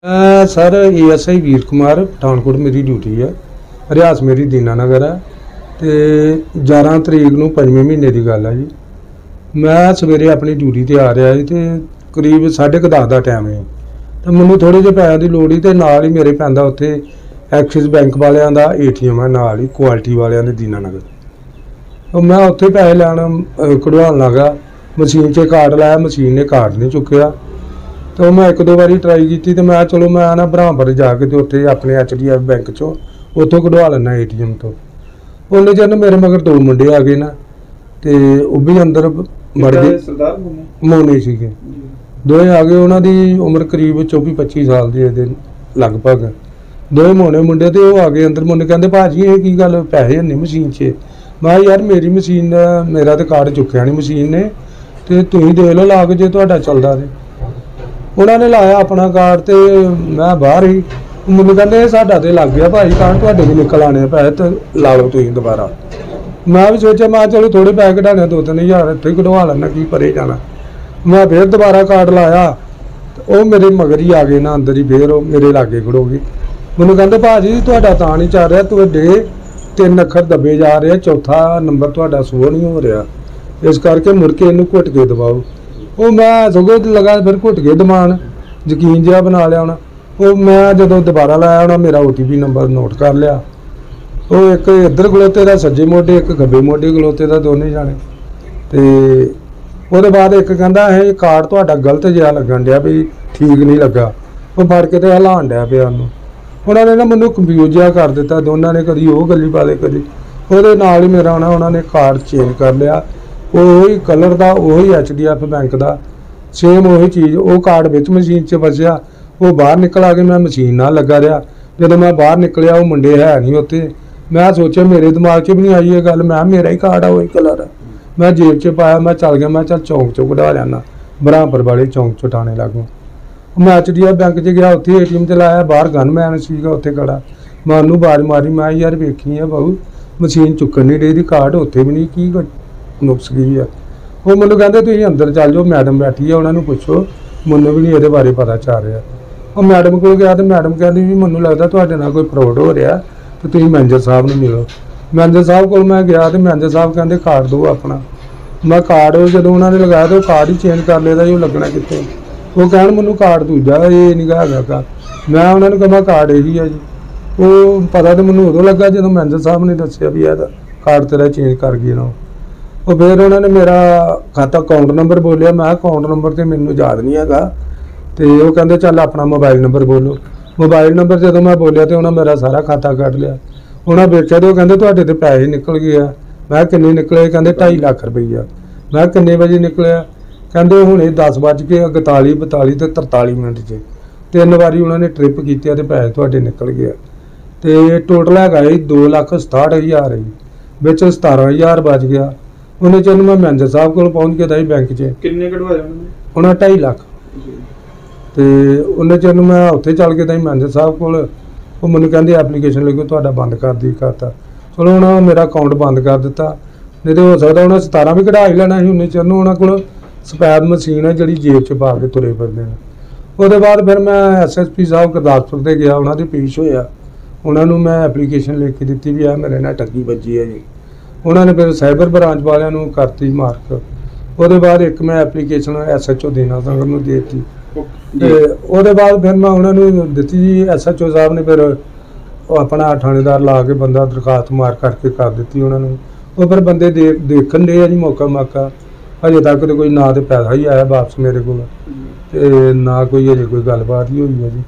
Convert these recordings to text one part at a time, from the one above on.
Sir ASI Vir Kumar Pathankot मेरी duty है। रियास मेरी दीनानगर है तो 11 तरीक नूं 5वें महीने की गल है जी। मैं सवेरे अपनी ड्यूटी ते आ रहा जी तो करीब 10:30 का टाइम है तो मैनूं थोड़े जे पैसों की लोड़ ही तो नाल ही मेरे पैंदा उत्थे एक्सिस बैंक वालियां दा ATM है नाल ही क्वालिटी वालियां दे दीनानगर। तो मैं उत्थे पैसे लैन कढवान लगा, मशीन च कार्ड लाया, मशीन ने कार्ड नहीं चुकया। तो मैं एक दो बारी ट्राई की तो मैं चलो मैं ना बराबर जाके तो उत्थे अपने HDFC बैंक चो उत्थों कढवा लेना ATM तो। उन्ने चर मेरे मगर दो मुंडे आ गए ना तो वो भी अंदर बड़ गए, मोने सीगे दोए आ गए। उन्होंने उम्र करीब 24-25 साल के लगभग दोए मोने मुंडे तो वो आ गए अंदर। मुंडे कहते भाजी ये की गल पैसे है नहीं मशीन च। मैं यार मेरी मशीन मेरा तो कार्ड चुकया नहीं मशीन ने तो तुम दे लो ला के जो तुहाडा चलदा ते उन्होंने लाया अपना कार्ड तो मैं बाहर ही मैनूं कहते साडा तो लग गया भाई कार्ड तुहाडे भी निकल आने पैसे तो ला लो तुसीं दोबारा। मैं भी सोचा मैं चलो थोड़े पैसे कढाने 2-3 हज़ार इत्थे कढवा लैना की परे जाना। मैं फिर दोबारा कार्ड लाया तो वो मेरे मगर ही आ गए ना अंदर ही फिर मेरे लागे खड़ो गए। मैनूं कहते भाजी तुहाडा तां नहीं चल रहा, तुहाडे 3 अखर दबे जा रहे, चौथा नंबर तुहाडा शो नहीं हो रहा, इस करके मुड़ के इनू घुट के दबाओ। वो मैं सगों लगा फिर घुट के दबान यकीन जहा बना लिया होना। वो मैं जो दोबारा लाया होना मेरा OTP नंबर नोट कर लिया। वो एक इधर खलोते का सज्जे मोढे एक खब्बे मोढे खलोते का दोनों जाने तो वो बाद एक कहता है कार्ड तुहाडा गलत जिहा लगन दिया भी ठीक नहीं लगा। वो फड़ के तो हिलान दिया पिया उन्होंने। उन्होंने ना मैनू कंफ्यूज जिहा कर दिता दोनों ने, कभी वो गली पा ले कभी वो नाल ही मेरा ना उन्होंने कार्ड चेंज कर लिया। वही कलर का वही HDFC बैंक का सेम वही चीज़ वो कार्ड विच मशीन च फसिया। वो बाहर निकल आ के मैं मशीन नाल लगा रहा। जो मैं बाहर निकलिया वो मुंडे है नहीं उत्ते। मैं सोचा मेरे दिमाग 'च भी नहीं आई ये गल, मैं मेरा ही कार्ड है वही कलर है। मैं जेब 'च पाया, मैं चल गया, मैं चल चौंक चो कढा लिया बराबर वाले चौंक चो उठाने लगूँ। मैं HDFC बैंक च गया, उत्थे ATM च लाया, बाहर गनमैन सीगा उत्थे खड़ा। मैं उन्होंने आवाज़ मारी, मैं यार वेखी है बहू मशीन चुकन नहीं रही, कार्ड उत्थे भी नहीं की नुक्स गई है। वो मैनूं कहते तुसीं अंदर चल जाओ, मैडम बैठी है उन्होंने पुछो, मैनूं भी नहीं ये बारे पता चल रहा। वो मैडम को गया तो मैडम कहती भी मैनूं लगता तुहाडे नाल कोई फ्रॉड हो रहा तो तुसीं मैनेजर साहब नूं मिलो। मैनेजर साहब को मैं गया तो मैनेजर साहब कहते कार्ड दो अपना। मैं कार्ड जो उन्होंने लगाया तो कार्ड ही चेंज कर लेता जी, लगना कितने। वो कहण मैनूं कार्ड दूजा ये नहीं हैगा का। मैं उन्होंने कहा कार्ड यही है जी। वो पता तो मैनूं उदों लगा जो मैनेजर साहब ने दस्सिया भी यह कार्ड तेरा चेंज कर गए ना। वो फिर उन्होंने मेरा खाता अकाउंट नंबर बोलिया, मैं अकाउंट नंबर तो मैनूं याद नहीं है तो वो कहते चल अपना मोबाइल नंबर बोलो। मोबाइल नंबर जो मैं बोलिया तो उन्होंने मेरा सारा खाता कट लिया। उन्होंने वेख्या तो कहते तुहाडे ते पैसे निकल गए आ। मैं किन्ने निकले, कहते 2.5 लाख रुपया। मैं किन्ने बजे निकले, कहते हुणे 10:41 ते 43 मिनट 3 बारी उन्होंने ट्रिप की तो पैसे तुहाडे निकल गए। तो टोटल है 2,67,000 बिच 17,000 बच गया। उन्हें चल मैं मैनेजर साहब को पहुँच गया था बैंक च। किन्ने कढवाए उन्होंने 2.5 लाख। तो उन्हें चल मैं उत्थे चल गया था मैनेजर साहब को। मैनूं कहंदे एप्लीकेशन लिखो तुहाडा बंद कर दी खाता। चलो उन्होंने मेरा अकाउंट बंद कर दिता, नहीं तो हो सकता उन्हें 17 भी कढ़ा ही लेना ही। उन्हें चल उन्होंने को स्पैद मशीन है जी जेब च पा के तुरे फिरदे हैं। उसके बाद फिर मैं SSP साहब गुरदासपुर से गया, उन्होंने पेश होया। उन्होंने मैं एप्लीकेशन लिख के दी भी आ मेरे नाल ठगी बजी है जी। उन्होंने फिर साइबर ब्रांच वालों करती मार्क। उसके बाद एक मैं एप्लीकेशन SHO दीनानगर नूं दे दी। उसके बाद फिर मैं उन्होंने दी जी। SHO साहब ने फिर अपना थानेदार ला के बंदा दरखास्त मार करके कर दी उन्होंने। वो फिर बंदे देखन दे जी मौका अजे तक तो कोई ना तो पैसा ही आया वापस मेरे को ना कोई अजे कोई गलबात ही हुई है जी।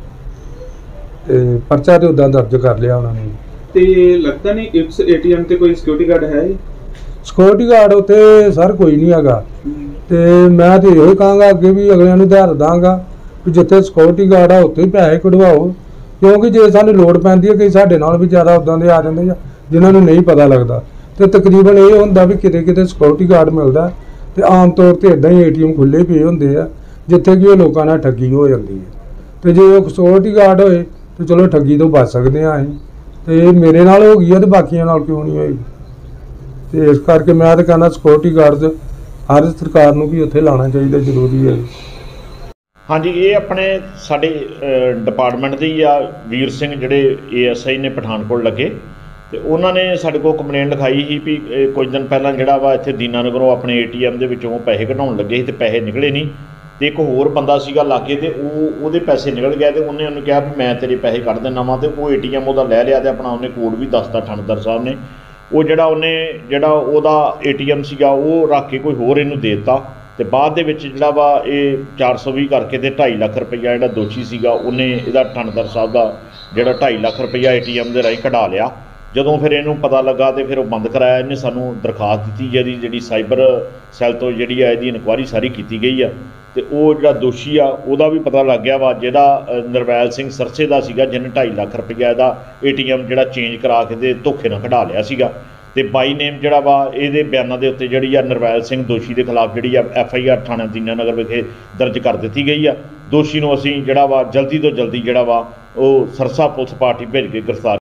तो परचा तो उदा दर्ज कर लिया उन्होंने। ते लगता नहीं इस ATM ते कोई सिक्योरिटी गार्ड है? सिक्योरिटी गार्ड उत्थे सर कोई नहीं हैगा। तो मैं तो यो कहांगा अगे भी अगलियां नूं ध्यान दांगा कि जिथे सिक्योरिटी गार्ड है उत्थे पैसे कढवाओ, क्योंकि जे सानूं लोड़ पैंदी है कई साडे नाल भी ज़्यादा उदां दे आ जांदे जिन्हां नूं नहीं पता लगता। तो तकरीबन ये हुंदा भी किते किते सिक्योरिटी गार्ड मिलदा ते आम तौर पर इदां ही ATM खुले पे हुंदे आ जिथे कि लोकां नाल ठगी हो जांदी है। तो जे सिक्योरिटी गार्ड होए तो चलो ठगी तो बच सकते हैं असीं। तो ये मेरे नाल हो गई है तो बाकियां नाल क्यों नहीं होएगी। तो इस करके मैं तो कहना सिक्योरिटी गार्ड हर सरकार नूं भी उत्थे लाना चाहिए, जरूरी है। हाँ जी, ये अपने साडे डिपार्टमेंट ਦੇ ਹੀ ਆ ਵੀਰ ਸਿੰਘ ਜਿਹੜੇ ASI ਨੇ ਪਠਾਨਕੋਟ ਲੱਗੇ ਤੇ ਉਹਨਾਂ ਨੇ ਸਾਡੇ ਕੋਲ ਕੰਪਲੇਂਟ ਲਿਖਾਈ ਸੀ ਵੀ ਕੁਝ ਦਿਨ ਪਹਿਲਾਂ ਜਿਹੜਾ ਵਾ ਇੱਥੇ ਦੀਨਾਨਗਰੋਂ ਆਪਣੇ ATM ਦੇ ਵਿੱਚੋਂ ਪੈਸੇ ਕਢਾਉਣ ਲੱਗੇ ਸੀ ਤੇ ਪੈਸੇ ਨਿਕਲੇ ਨਹੀਂ ਤੇ ਇੱਕ ਹੋਰ ਬੰਦਾ ਸੀਗਾ ਲਾਗੇ ਤੇ ਉਹਦੇ ਪੈਸੇ ਨਿਕਲ ਗਏ ਤੇ ਉਹਨੂੰ ਕਿਹਾ ਵੀ ਮੈਂ ਤੇਰੇ ਪੈਸੇ ਕੱਢ ਦਿੰਦਾ ਵਾਂ ਤੇ ਉਹ ATM ਉਹਦਾ ਲੈ ਲਿਆ ਤੇ ਆਪਣਾ ਉਹਨੇ ਕੋਡ ਵੀ ਦੱਸਤਾ ਥਾਣੇਦਾਰ ਸਾਹਿਬ ਨੇ। ਉਹ ਜਿਹੜਾ ਉਹਦਾ ATM ਸੀਗਾ ਉਹ ਰੱਖ ਕੇ ਕੋਈ ਹੋਰ ਇਹਨੂੰ ਦੇ ਦਿੱਤਾ ਤੇ ਬਾਅਦ ਦੇ ਵਿੱਚ ਜਿਹੜਾ ਵਾ ਇਹ 420 ਕਰਕੇ ਤੇ 2.5 ਲੱਖ ਰੁਪਈਆ ਜਿਹੜਾ ਦੋਸ਼ੀ ਸੀਗਾ ਉਹਨੇ ਇਹਦਾ ਥਾਣੇਦਾਰ ਸਾਹਿਬ ਦਾ ਜਿਹੜਾ 2.5 ਲੱਖ ਰੁਪਈਆ ATM ਦੇ ਰਾਹੀਂ ਕਢਾ ਲਿਆ। ਜਦੋਂ ਫਿਰ ਇਹਨੂੰ ਪਤਾ ਲੱਗਾ ਤੇ ਫਿਰ ਉਹ ਬੰਦ ਕਰਾਇਆ। ਇਹਨੇ ਸਾਨੂੰ ਦਰਖਾਸਤ ਦਿੱਤੀ ਜਿਹੜੀ ਸਾਈਬਰ ਸੈੱਲ ਤੋਂ ਜਿਹੜੀ ਆ ਇਹਦੀ ਇਨਕੁਆਇਰੀ ਸਾਰੀ ਕੀਤੀ ਗਈ ਆ ਤੇ ਉਹ ਜਿਹੜਾ ਦੋਸ਼ੀ ਆ ਉਹਦਾ ਵੀ ਪਤਾ ਲੱਗ ਗਿਆ ਵਾ, ਜਿਹੜਾ ਨਿਰਵੈਲ ਸਿੰਘ ਸਰਸੇ ਦਾ ਸੀਗਾ ਜਿਹਨੇ 2.5 ਲੱਖ ਰੁਪਈਆ ਇਹਦਾ ATM ਜਿਹੜਾ ਚੇਂਜ ਕਰਾ ਕੇ ਤੇ ਧੋਖੇ ਨਾਲ ਕਢਾ ਲਿਆ ਸੀਗਾ ਤੇ ਬਾਈ ਨੇਮ ਜਿਹੜਾ ਵਾ ਇਹਦੇ ਬਿਆਨਾਂ ਦੇ ਉੱਤੇ ਜਿਹੜੀ ਆ ਨਿਰਵੈਲ ਸਿੰਘ ਦੋਸ਼ੀ ਦੇ ਖਿਲਾਫ ਜਿਹੜੀ ਆ FIR ਥਾਣਾ ਦੀਨਾਨਗਰ ਵਿਖੇ ਦਰਜ ਕਰ ਦਿੱਤੀ ਗਈ ਆ। ਦੋਸ਼ੀ ਨੂੰ ਅਸੀਂ ਜਿਹੜਾ ਵਾ ਜਲਦੀ ਤੋਂ ਜਲਦੀ ਜਿਹੜਾ ਵਾ ਉਹ ਸਰਸਾ ਪੁਲਿਸ ਪਾਰਟੀ ਭੇਜ ਕੇ ਗ੍ਰਿਫਤਾਰ